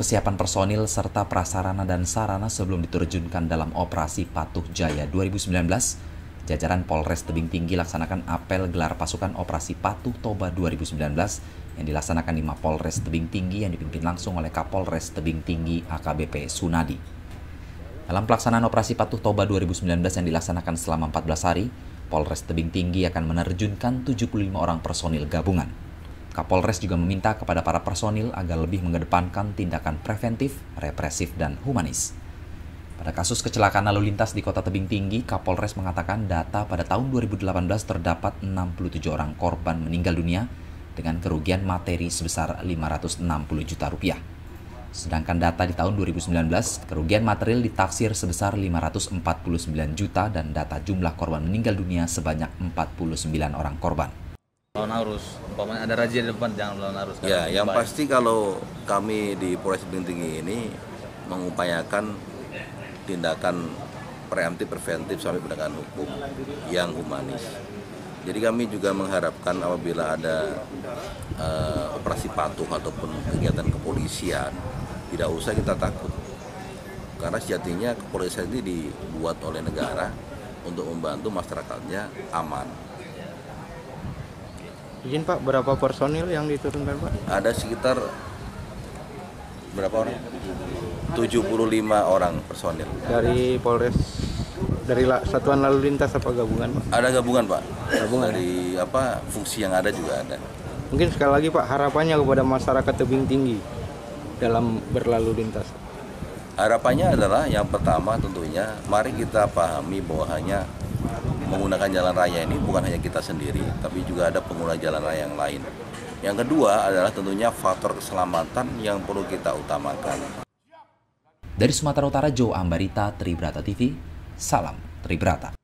kesiapan personil serta prasarana dan sarana sebelum diterjunkan dalam Operasi Patuh Jaya 2019, jajaran Polres Tebing Tinggi laksanakan apel gelar pasukan Operasi Patuh Toba 2019 yang dilaksanakan di Mapolres Tebing Tinggi yang dipimpin langsung oleh Kapolres Tebing Tinggi AKBP Sunadi. Dalam pelaksanaan Operasi Patuh Toba 2019 yang dilaksanakan selama 14 hari, Polres Tebing Tinggi akan menerjunkan 75 orang personil gabungan. Kapolres juga meminta kepada para personil agar lebih mengedepankan tindakan preventif, represif, dan humanis. Pada kasus kecelakaan lalu lintas di Kota Tebing Tinggi, Kapolres mengatakan data pada tahun 2018 terdapat 67 orang korban meninggal dunia dengan kerugian materi sebesar 560 juta rupiah. Sedangkan data di tahun 2019, kerugian material ditaksir sebesar 549 juta dan data jumlah korban meninggal dunia sebanyak 49 orang korban. Lawan arus, umpamanya ada razia di depan, jangan melawan arus. Ya, yang pasti kalau kami di Polres Tebing Tinggi ini mengupayakan tindakan preemptif, preventif sampai penegakan hukum yang humanis. Jadi kami juga mengharapkan apabila ada operasi patuh ataupun kegiatan kepolisian, tidak usah kita takut. Karena sejatinya kepolisian ini dibuat oleh negara untuk membantu masyarakatnya aman. Izin Pak, berapa personil yang diturunkan Pak? Ada sekitar berapa orang? 75 orang personil. Dari Polres, dari Satuan Lalu Lintas apa gabungan Pak? Ada gabungan Pak. Gabungan. Dari fungsi yang ada juga ada. Mungkin sekali lagi Pak, harapannya kepada masyarakat Tebing Tinggi dalam berlalu lintas. Harapannya adalah yang pertama tentunya mari kita pahami bahwasanya menggunakan jalan raya ini bukan hanya kita sendiri, tapi juga ada pengguna jalan raya yang lain. Yang kedua adalah tentunya faktor keselamatan yang perlu kita utamakan. Dari Sumatera Utara, Joe Ambarita, Tribrata TV, salam Tribrata.